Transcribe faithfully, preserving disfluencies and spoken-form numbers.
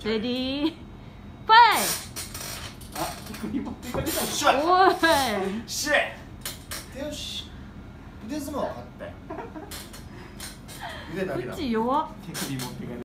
レディーファイあ、首持ってかれた。 しょいおいし手よし腕相撲分かったよ腕だけだうち弱っ手首持ってかれ